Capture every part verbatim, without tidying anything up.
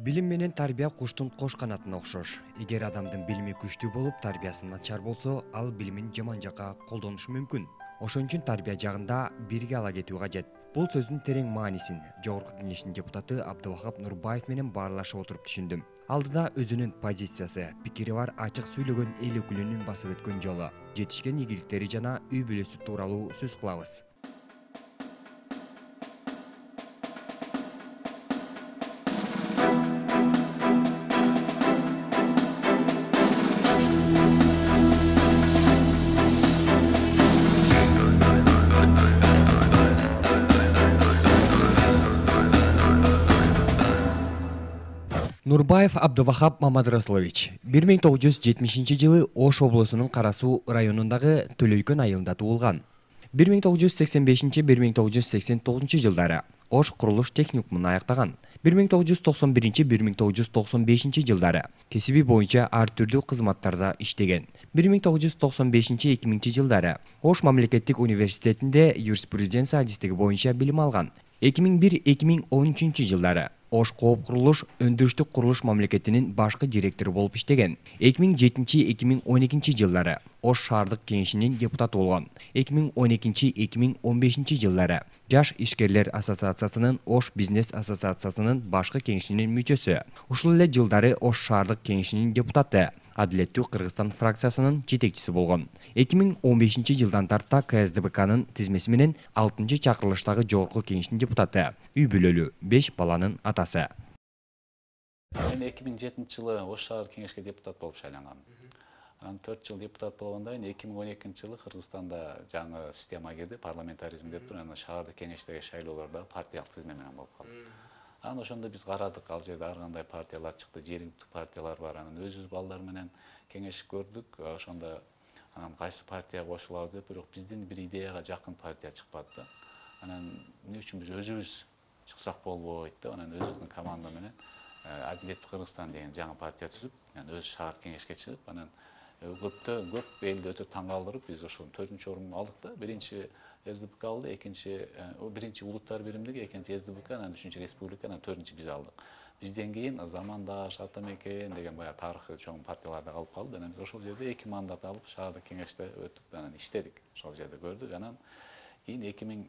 Билим менен тарбия куштун кош канатына окшош. Эгер адамдын билими күчтүү болуп, тарбиясы начар болсо, ал билимин жаман жакка колдонушу мүмкүн. Ошон үчүн тарбия жагында бирге ала кетүү кажет. Бул сөздүн терең маанисин Жогорку Кеңештин депутаты Абдывахап Нурбаев менен баарлашып отуруп түшүндүм. Алдыда өзүнүн позициясы, пикири бар ачык сүйлөгөн эл өкүлүнүн басып өткөн жолу, жетишкен ийгиликтери жана үй бүлөсү тууралуу сөз кылабыз. Нурбаев Абдывахап Мамадрасулович бир миң тогуз жүз жетимишинчи жылы Ош облусунун Кара Суу районундагы Төлөйкөн айылында туулган. бир миң тогуз жүз сексен бешинчи — бир миң тогуз жүз сексен тогузунчу жылдары Ош курулуш техникумун аяктаган. бир миң тогуз жүз токсон биринчи — бир миң тогуз жүз токсон бешинчи жылдары кесиби боюнча ар түрдүү кызматтарда иштеген. бир миң тогуз жүз токсон бешинчи — эки миңинчи жылдары Ош мамлекеттик университетинде юриспруденция адистиги боюнча билим алган. эки миң бир — эки миң он үчүнчү жылдары Ош кооп курулуш өндүрүштүк курулуш мамлекетинин башкы директору болуп иштеген. эки миң жетинчи — эки миң он экинчи жылдары Ош шаардык кеңешинин депутаты болгон. эки миң он экинчи — эки миң он бешинчи жылдары Жаш ишкерлер ассоциациясынын Ош бизнес ассоциациясынын башкы кеңешинин мүчөсү. Ушул эле жылдары Ош шаардык кеңешинин депутаты, Адилеттүү Кыргызстан фракциясынын жетекчиси болгон. эки миң он бешинчи жылдан тарта К С Д Б Кнын тизмеси менен алтынчы чакырылыштагы Жогорку Кеңештин депутаты, үй бүлөлүү, беш баланын атасы. Мен эки миң жетинчи жылы Ош шаардык кеңешке депутат болуп шайлангам. Анан төрт жыл депутат болгондон кийин эки миң он экинчи жылы Кыргызстанда жаңы система кирди, парламентаризм деп туруп, анан шаардык кеңештеги шайлоолордо партиялык тизме менен болуп калды. Анан ошондо биз карадык, ал жерде ар кандай партиялар чыкты, жергиликтүү партиялар бар. Анан өзүбүз балдар менен кеңешип көрдүк. Ошондо анан кайсы партияга кошулабыз деп, бирок биздин бир идеяга жакын партия чыкпады да. Анан эмне үчүн биз өзүбүз чыксак болбойт деп, анан өзүбүздүн команда менен Адилеттүү Кыргызстан деген жаңы партия түзүп, анан өз шаар кеңешке чыгып, анан көптө көп элди өтө таң калтырып, биз ошол төртүнчү орунду алдык да. Биринчи С Д Б К алды, экинчи биринчи улуттар биримдиги, экинчи С Д Б К, анан үчүнчү республика, анан төртүнчү биз алдык. Бизден кийин Замандаш, Атамекен деген баягы тарыхы чоң партияларда калып калды. Анан биз ошол жерде эки мандат алып, шаардык кеңеште өтүп, анан иштедик. Ошол жерде көрдүк. Анан кийин эки миң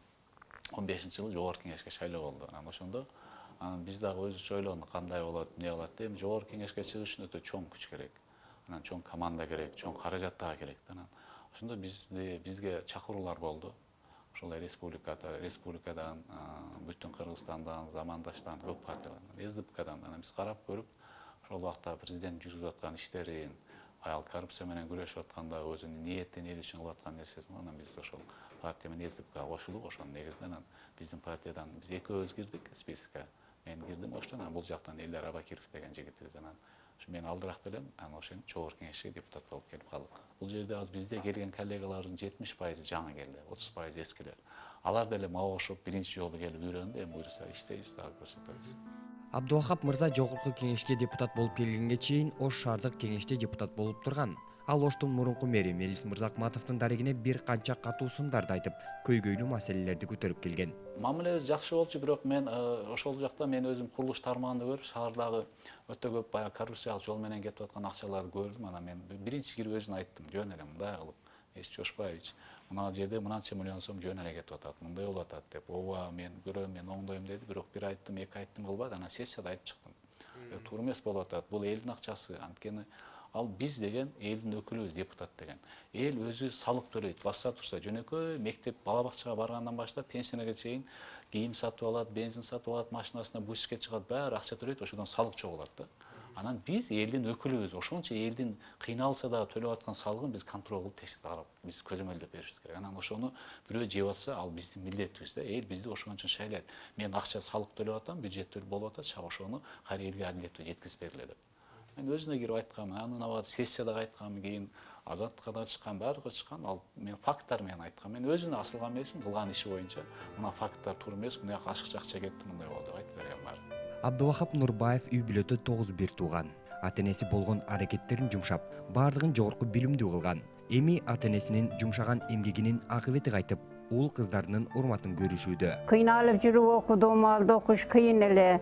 он бешинчи жылы Жогорку Кеңешке шайлоо болду. Анан ошондо анан биз дагы өзүбүзчө ойлондук, кандай болот, эмне болот деп. Жогорку Кеңешке чыгыш үчүн өтө чоң күч керек. Анан чоң команда керек, чоң каражат дагы керек. Анан ошондо бизди бизге чакыруулар болду. Ошол республикада, республикадан, бүтүн Кыргызстандан, Замандаштан, көп партиялардан, С Д Б Кдан. Анан биз карап көрүп, ошол убакта президент жүргүзүп аткан иштерин, аял коррупция менен күрөшүп атканда өзүнүн ниетин эл үчүн кылып аткан нерсесин, анан биз ошол партия менен С Д Б Кга кошулуп, ошонун негизинде анан биздин партиядан биз экөөбүз кирдик спискке. Мен кирдим оштон, анан бул жактан Элдар Абакиров деген жигитибиз, анан мен алдыраак элем, анан ошентип Жогорку Кеңешке депутат болуп келип калдык. Бул жерде азыр бизде келген коллегалардын жетимиш пайызы жаңы келди, отуз пайызы эскилер. Алар деле мага окшоп биринчи жолу келип үйрөндү, эми буюрса иштейбиз, дагы көрсөтөбүз. Абдывахап мырза Жогорку Кеңешке депутат болуп келгенге чейин Ош шаардык кеңеште депутат болуп турган. Ал Оштун мурунку мэри Мелис Мырзакматовдун дарегине бир канча катуу сындарды айтып, көйгөйлүү маселелерди көтөрүп келген. Мамилебиз жакшы болчу, бирок мен ошол жакта мен өзүм курулуш тармагында көрүп, шаардагы өтө көп баягы коррупциялык жол менен кетип аткан акчаларды көрдүм. Анан мен биринчи кирип өзүн айттым, жөн эле мындай кылып, Мелис Жошбаевич, мына жерде мынанча миллион сом жөн эле кетип атат, мындай болуп атат деп. Ооба, мен көрөм, мен оңдойм деди, бирок бир айттым, эки айттым кылбады. Анан сессияда айтып чыктым. Туура эмес болуп атат, бул элдин акчасы, анткени ал биз деген элдин өкүлүбүз, депутат деген. Эл өзү салык төлөйт, баса турса жөнөкөй мектеп, бала бакчага баргандан баштап пенсияга чейин кийим сатып алат, бензин сатып алат, машинасына буске чыгат, баары акча төлөйт, ошодон салык чогулат да. Анан биз элдин өкүлүбүз, ошончо элдин кыйналса дагы төлөп аткан салыгын биз контроль кылып текшерип карап, биз көзөмөлдөп беришибиз керек. Анан ошону бирөө жеп атса, ал биздин милдетибиз да. Эл бизди ошон үчүн шайлайт. Мен акча салык төлөп атам, бюджет төлөп болуп атат, чак ошону кайра элге адилеттүү жеткизип бергиле деп. Мен өзүнө кирип айткам, анын абад сессияда айткам, кийин Азаттыкка да чыккан, баарыга чыккан, ал мен факттар менен айткам. Мен өзүнө асылган эмесмин, кылган иши боюнча. Мына факттар туура эмес, мына ашыкча акча кетти, мындай болду деп айтып берген бар. Абдывахап Нурбаев үй бүлөдө тогуз бир тууган. Ата-энеси болгон аракеттерин жумшап, баардыгын жогорку билимдүү кылган. Эми ата-энесинин жумшаган эмгегинин акыбети кайтып, уул кыздарынын урматын көрүшүүдө. Кыйналып жүрүп окудум, алды окуш кыйын эле.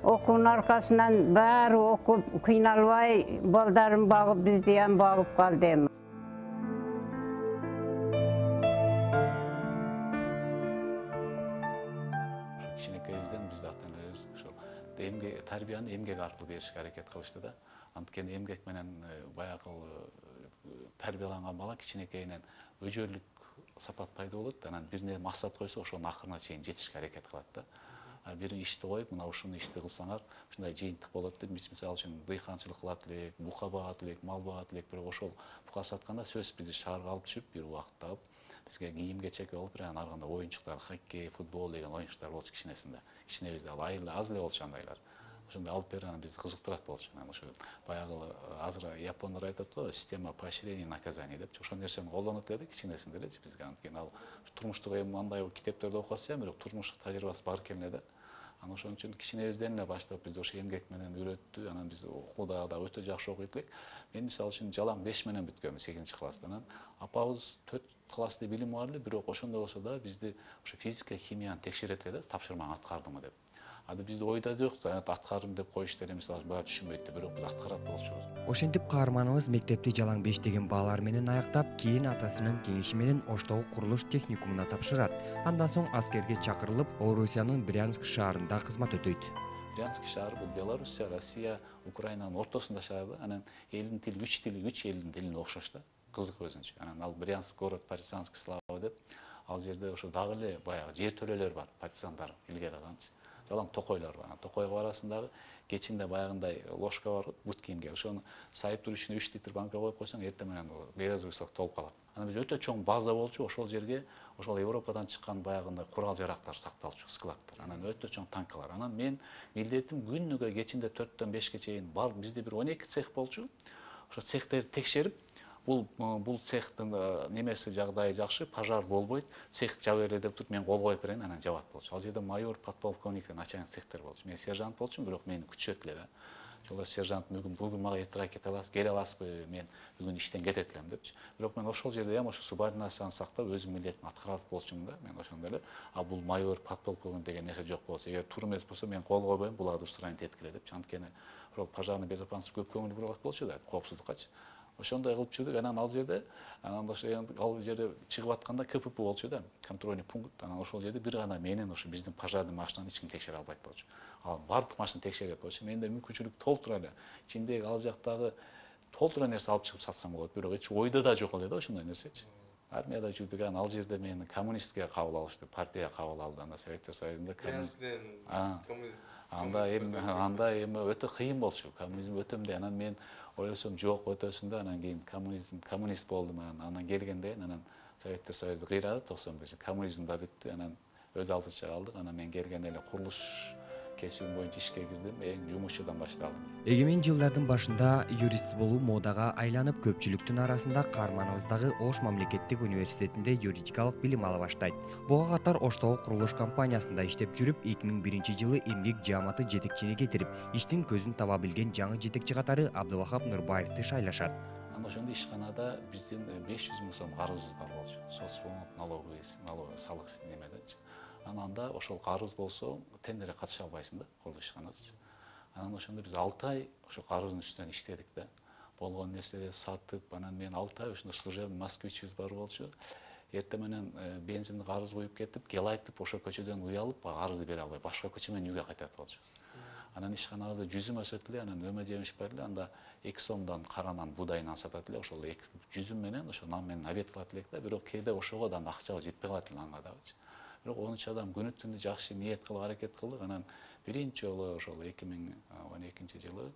Okuğun arkasından bari okup kıynalbay, baldarım bağıp bizde hem bağıp kaldı. Кичинекейибизден биз ата энелерибиз ошол эмгек тарбияны эмгек аркылуу беришке аракет кылышты да. Анткени эмгек менен баягы тарбияланган бала кичинекейинен өжөлүк сапат пайда болот. Анан бирине максат койсо ошонун акырына чейин жетишке аракет кылат да. Бир ишти коюп, мына ушуну ишти кылсаңар ушундай жыйынтык болот деп, биз мисалы үчүн дыйканчылык кылат элек, бука багат элек, мал багат элек, бирок ошол бука сатканда сөзсүз бизди шаарга алып түшүп, бир убакытта алып бизге кийим кечек болуп, анан ар кандай оюнчуктар, хоккей, футбол деген оюнчуктар болчу кичинесинде. Кичинебизде ал айылда аз эле болчу андайлар. Ошондой алып берип анан бизди кызыктырат болчу. Анан ошо баягы азыр япондор айтат го, система поощрения и наказания деп. Ошол нерсени колдонот эле кичинесинде эле бизге, анткени ал турмуштук эми мындай китептерде окуп атса, бирок турмуштук тажрыйбасы бар экен эле да. Анан ошон үчүн кичинебизден эле баштап бизди ошо эмгек менен үйрөттү. Анан биз окууда да өтө жакшы окуйт элек. Мен мисалы үчүн жалаң беш менен бүткөм сегизинчи класста. Анан апабыз төрт классты билими бар эле, бирок ошондой болсо да бизди ошо физика, химияны текшерет эле, тапшырманы аткардыңбы деп. Ада бизде ойда жок, аткардым деп коюшту эле, мисалы баа түшүнбөйт, бирок биз аткарат болчубуз. Ошентип каарманыбыз мектепти жалаң беш деген баалар менен аяктап, кийин атасынын кеңеши менен Оштогу курулуш техникумуна тапшырат. Андан соң аскерге чакырылып, Орусиянын Брянск шаарында кызмат өтөйт. Брянск шаары бул Белоруссия, Россия, Украинанын ортосунда шаар да. Анан элдин тили үч тили, үч элдин тилине окшош да. Кызык өзүнчө. Анан ал Брянск город партизанский слава деп, ал жерде ошо дагы эле баягы жер төлөлөр бар, партизандар илгери алганчы. Жалаң токойлор бар. Токойго арасындагы кечинде баягындай ложка бар, бут кийимге. Ошону сайып туруш үчүн үч литр банка коюп койсоң, эртең менен березовыйлык толуп калат. Анан биз өтө чоң база болчу, ошол жерге ошол Европадан чыккан баягындай курал жарактар сакталчу, складтар. Анан өтө чоң танкалар. Анан мен милдетим күнүгө кечинде төрттөн бешке чейин бар, бизде бир он эки цех болчу. Ошо цехтерди текшерип, бул бул цехтин немеси жагдайы жакшы, пожар болбойт, цех жаба эле деп туруп мен кол коюп берейин, анан жабат болчу. Ал жерде майор, подполковник начальник цехтер болчу. Мен сержант болчумун, бирок мени күтүшөт эле да. Ошол сержант бүгүн бүгүн мага эртерээк кете аласыз, келе аласызбы, мен бүгүн иштен кетет элем депчи. Бирок мен ошол жерде эм ошо субординацияны сактап, өзүмдүн милдетимди аткарып болчумун да. Мен ошондо эле, а бул майор, подполковник деген нерсе жок болсо, эгер туура эмес болсо мен кол койбойм, буларды устранить эткиле депчи. Анткени ошол пожарный безопасность көп көңүл буруп болчу да, коопсуздуккачы. Ошондой кылып жүрдүк. Анан ал жерде, анан ошо ал жерде чыгып атканда КПП болчу да, контрольный пункт. Анан ошол жерде бир гана менен ошо биздин пожарный машинаны эч ким текшере албайт болчу. Ал бардык машина текшерет болчу. Менде мүмкүнчүлүк толтура эле. Ичиндеги ал жактагы толтура нерсе алып чыгып сатсам болот, бирок эч ойдо да жок эле да ошондой нерсечи. Армияда жүрдүк, анан ал жерде мени коммунистке кабыл алышты, партияга кабыл алды. Анда Советтер Союзунда коммунизм. Анда эми анда эми өтө кыйын болчу. Коммунизм өтөм анан мен ойлосом жок өтөсүндө, анан кийин коммунизм коммунист болдум. Анан келгенде анан Советтер Союзду кыйрады токсон беш. Коммунизм да бүттү. Анан өз алдынча калдык. Анан мен келгенде эле курулуш кесибим боюнча ишке кирдим, эң жумушчудан башталдым. Эгемен жылдардын башында юрист болуу модага айланып, көпчүлүктүн арасында каарманыбыздагы Ош мамлекеттик университетинде юридикалык билим ала баштайт. Буга катар Оштогу курулуш компаниясында иштеп жүрүп, эки миң биринчи жылы эмгек жааматы жетекчине кетирип, иштин көзүн таба билген жаңы жетекчи катары Абдывахап Нурбаевди шайлашат. Анан ошондо ишканада биздин беш жүз миң сом карызыбыз бар болчу. Соцфонд, налоговый, налог, салык немедечи. Ананда ошол карыз болсо тендерге катыша албайсың да, курулуш ишканасычы. Анан ошондо биз алты ай ошо карыздын үстүнөн иштедик да. Болгон нерселерди сатып, анан мен алты ай ошондо служебный москвичибиз бар болчу. Эртең менен бензинди карыз коюп кетип, кел айтып, ошол көчөдөн уялып, карызды бере албай, башка көчө менен үйгө кайтат болчубуз. Анан ишканабызда жүзүм өсөт эле, анан өмө жемиш бар эле, анда эки сомдон каранан, будайынан сатат эле, ошол жүзүм менен ошо нан менен обед кылат элек да, бирок кээде ошого да акча жетпей калат эле нанга дагычы. Бирок он үч адам күнү түндү жакшы ниет кылып аракет кылдык. Анан биринчи жолу ошол эки миң он экинчи жылы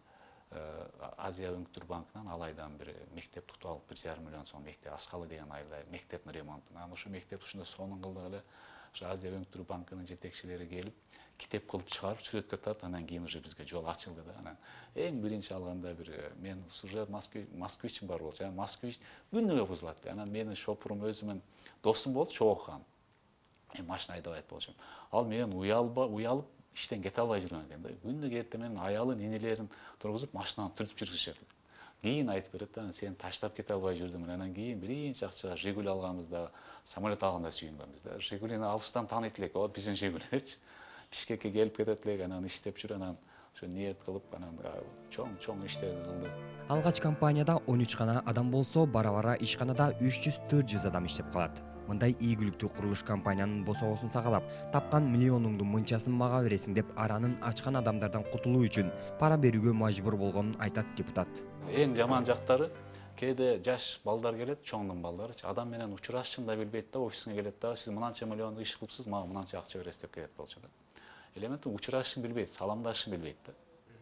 Азия Өңүттүр банкынан ал айдан бир мектеп тутуп алып, бир жарым миллион сом мектеп Аскалы деген айылда мектептин ремонтуна. Анан ошо мектеп ушунда сонун кылдык эле. Ошо Азия Өңүттүр банкынын жетекчилери келип, китеп кылып чыгарып, сүрөткө тартып, анан кийин уже бизге жол ачылды да. Анан эң биринчи алганда бир мен уже москвичим бар болчу. Анан москвич күнүгө бузулат. Анан менин шопурум өзүмүн досум болду, Чоокхан. Мен машина айдабайт болчумун. Ал менен уялба, уялып иштен кете албай жүргөн экен да. Күнүгө эртең менен аялын, инелерин тургузуп, машинаны түртүп жүргүзүшөт. Кийин айтып берет да, сени таштап кете албай жүрдүм. Анан кийин биринчи акчага Жигули алганбызда, самолет алганда сүйүнгөнбүз да. Жигулини алыстан тааныйт элек, о биздин Жигули депчи. Бишкекке келип кетет элек, анан иштеп жүр, анан ошо ниет кылып анан чоң чоң иштерди кылды. Алгач компанияда он үч гана адам болсо, бара-бара ишканада үч жүз төрт жүз адам иштеп калат. Мындай ийгиликтүү курулуш компаниянын босогосун сагалап, тапкан миллионуңдун мынчасын мага бересиң деп аранын ачкан адамдардан кутулуу үчүн пара берүүгө мажбур болгонун айтат депутат. Эң жаман жактары кээде жаш балдар келет, чоңдун балдарычы, адам менен учурашышын да билбейт да, офисине келет да, сиз мынанча миллиондук иш кылыпсыз, мага мынанча акча бересиз деп келет болчу да. Элементтин учурашышын билбейт, саламдашышын билбейт да.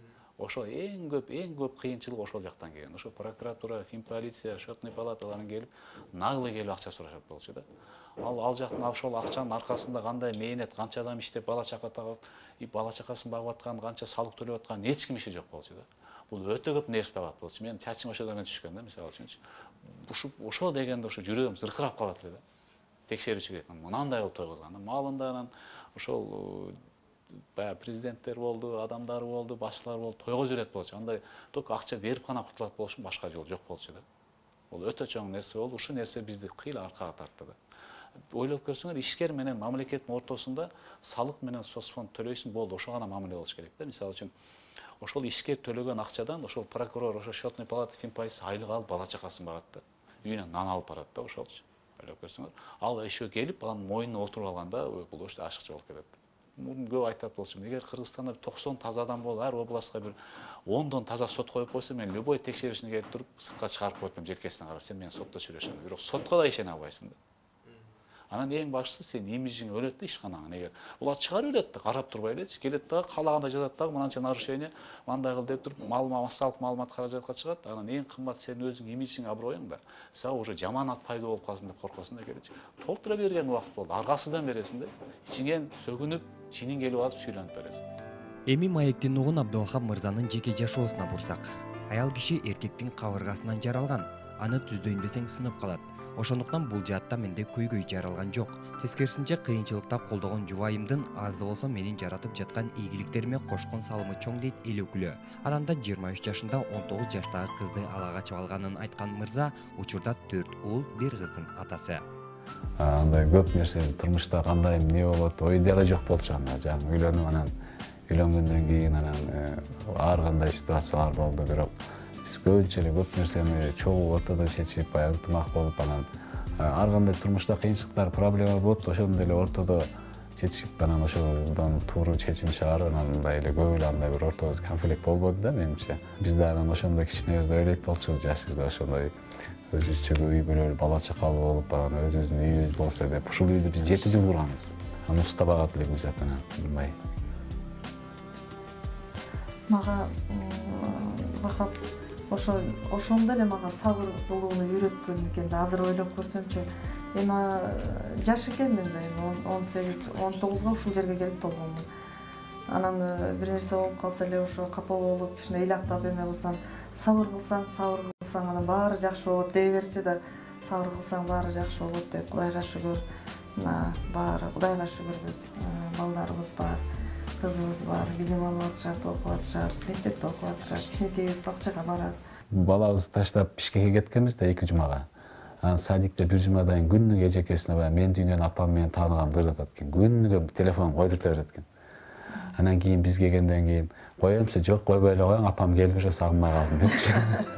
Ошо эң көп, эң көп кыйынчылык ошол жактан келген. Ошо прокуратура, финполиция, счетный палаталардан келип, наглый келип акча сурашат болчу да. Ал ал жактан ошол акчанын аркасында кандай мээнет, канча адам иштеп, бала чака тагып, и бала чакасын багып аткан, канча салык төлөп аткан эч ким иши жок болчу да. Бул өтө көп нерв табат болчу. Мен чачым ошодон түшкөн да, мисалы үчүнчү. Ушул ошо дегенде ошо жүрөгүм зыркырап калат эле да. Текшерүүчүгө мынандай кылып тойгузган. Малындан ошол баягы президенттер болду, адамдар болду, башкалар болду, тойго жүрөт болчу. Андай только акча берип гана кутулат болушун башка жол жок болчу да. Бул өтө чоң нерсе болду. Ушул нерсе бизди кыйла аркага тартты да. Ойлоп көрсөңөр, ишкер менен мамлекеттин ортосунда салык менен соцфонд төлөйсүң, болду, ошо гана мамиле болуш керек да. Мисалы үчүн ошол ишкер төлөгөн акчадан ошол прокурор, ошо счетный палата, финполиция айлык алып бала чакасын багат да. Үйүнөн нан алып барат да ошолчу. Ойлоп көрсөңөр, ал ишөө келип, анын мойнуна отуруп алганда, бул ошто ашыкча болуп кетет. Мурун көп айтат болчумун, эгер Кыргызстанда токсон таза адам болуп, ар областка бир ондон таза сот коюп койсо, мен любой текшерүүчүнө келип туруп, сыртка чыгарып коет, желкесине карап, сен мени сотто сүйлөшөң. Бирок сотко да ишене албайсың да. Анан эң башкысы сен имиджиң өлөт да ишканаңын. Эгер булар чыгарып берет да, карап турбай элечи, келет да каалагандай жазат да, мынанча нарушение, мындай кыл деп туруп, маалымат, салык маалымат каражатка чыгат. Анан эң кымбат сенин өзүң имиджиң, аброюң да. Сага уже жаман ат пайда болуп калсын деп коркосуң да келечи. Толтура берген убакыт болду. Аргасыдан бересиң да. Ичиңен сөгүнүп, чиниң келип алып сүйлөнүп бересиң. Эми маектин угун Абдывахап мырзанын жеке жашоосуна бурсак. Аял киши эркектин кабыргасынан жаралган. Аны түздөйүн десең сынып калат. Ошондуктан бул жаатта менде көйгөй жаралган жок. Тескерисинче кыйынчылыкта колдогон жубайымдын азды болсо менин жаратып жаткан ийгиликтериме кошкон салымы чоң дейт эл өкүлү. Ананда жыйырма үч жашында он тогуз жаштагы кызды ала качып алганын айткан мырза учурда төрт уул, бир кыздын атасы. Андай көп нерсе турмушта кандай эмне болот, ой деле жок болчу анда. Жаңы үйлөнүп анан үйлөнгөндөн кийин анан ар кандай ситуациялар болду, бирок көбүнчө эле көп нерсени чогуу ортодо чечип, баягы ынтымак болуп, анан ар кандай турмушта кыйынчылыктар, проблема болот, ошондо эле ортодо чечип, анан ошодон туура чечим чыгарып, анан мындай эле көп эле андай бир ортодо конфликт болбоду да менимче. Биз да анан ошондой кичинебизде ойлойт болчубуз, жаш кезде ошондой өзүбүзчө үй бүлөлүү, бала чакалуу болуп, анан өзүбүздүн үйүбүз болсо деп. Ушул үйдү биз жети жыл курганбыз. Анан устабагат элекпиз анан мындай. Мага Вахап ошо ошондо эле мага сабыр болууну үйрөткөн экен да. Азыр ойлоп көрсөмчү, эми жаш экенмин да, эми он сегиз, он тогузга ушул жерге келип толгонмун. Анан бир нерсе болуп калса эле ошо капа болуп, кичине ыйлактап эме кылсам, сабыр кылсаң, сабыр кылсаң анан баары жакшы болот дей берчи да. Сабыр кылсаң баары жакшы болот деп, Кудайга шүгүр. Мына баары Кудайга шүгүрбүз. Балдарыбыз бар, кызыбыз бар, билим алып атышат, окуп атышат, мектепте окуп атышат, кичинекейибиз бакчага барат. Балабызды таштап Бишкекке кеткенбиз да эки жумага. Анан садикте бир жумадан күнүгө эжекесине баягы мен дүйнөнүн апам менен тааныгам кырдатат экен. Күнүгө телефон койдурта берет экен. Анан кийин биз келгенден кийин коемчу, жок койбой эле коюң, апам келип ошо сагынбай калдым депчи.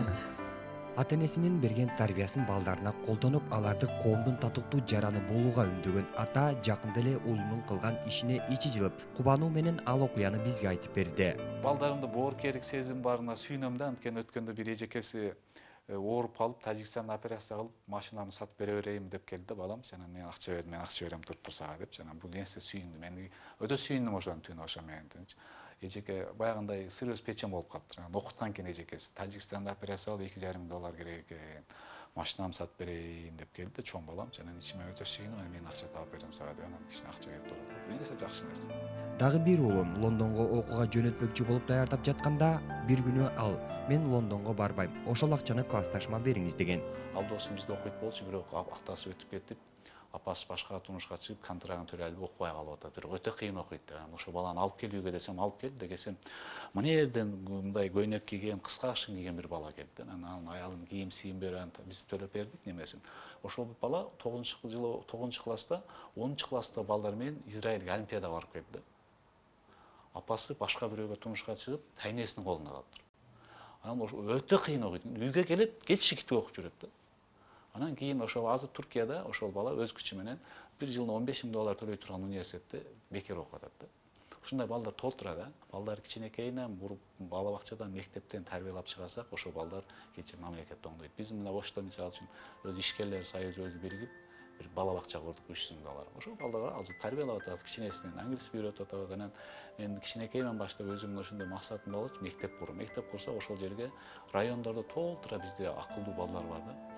Ата-энесинин берген тарбиясын балдарына колдонуп, аларды коомдун татыктуу жараны болууга үндөгөн ата жакында эле уулунун кылган ишине ичи жылып, кубануу менен ал окуяны бизге айтып берди. Балдарымда боорукерлик сезим барына сүйүнөм да, анткени өткөндө бир эжекеси ооруп калып, Тажикстанда операция кылып, машинамды сатып бере берейин деп келди да, балам, жана мен акча бердим, мен акча берем туруп турсага деп, жана бул нерсе сүйүндү. Мен өтө сүйүндүм ошонун түнү, ошо менен. Эжеке баягындай сырыз печен болуп калыптыр. Окуткан экен эжекеси. Тажикстанда операция кылып эки жарым миң доллар керек экен. Машинамды сатып берейин деп келди, чоң балам. Жана ичиме өтө сүйүнүп, мен акча таап берем сага деп, анан кичине акча берип турду. Бул нерсе жакшы нерсе. Дагы бир уулун Лондонго окууга жөнөтмөкчү болуп даярдап жатканда, бир күнү ал: "Мен Лондонго барбайм, ошол акчаны классташыма бериңиз" деген. Ал досум бизде окуйт болчу, бирок атасы өтүп кетип, апасы башка турмушка чыгып, контрагын төлөй албай окубай калып атат. Бирок өтө кыйын окуйт. Ошо баланы алып келүүгө десем, алып кел дегесем, мына жерден мындай көйнөк кийген, кыска кашын кийген бир бала келди. Анан аялым кийим сийим берип, биз төлөп бердик немесин. Ошол бала тогузунчу жылы тогузунчу класста, онунчу класста балдар менен Израилге олимпиадага барып келди. апасы башка бирөөгө турмушка чыгып, тайнесинин колунда калыптыр. Анан ошо өтө кыйын окуйт. Үйгө келет, кечи китип окуп жүрөт да. Анан кийин ошол азыр Туркияда ошол бала өз күчү менен бир жылына он беш миң доллар төлөй турган университетте бекер окуп атат да. Ушундай балдар толтура да. Балдар кичинекейинен буруп бала бакчадан, мектептен тарбиялап чыгарсак, ошол балдар кечээ мамлекет оңдойт. Биз мына Ошто мисалы үчүн өз ишкерлер союзу өзү биригип бир бала бакча курдук үч жүз миң доллар. Ошол балдарга азыр тарбиялап атабыз, кичинесинен англис үйрөтүп атабыз. Анан мен кичинекейден баштап өзүмдүн ошондой максатым болчу, мектеп куруу. Мектеп курсак ошол жерге райондордо толтура бизде акылдуу балдар бар да.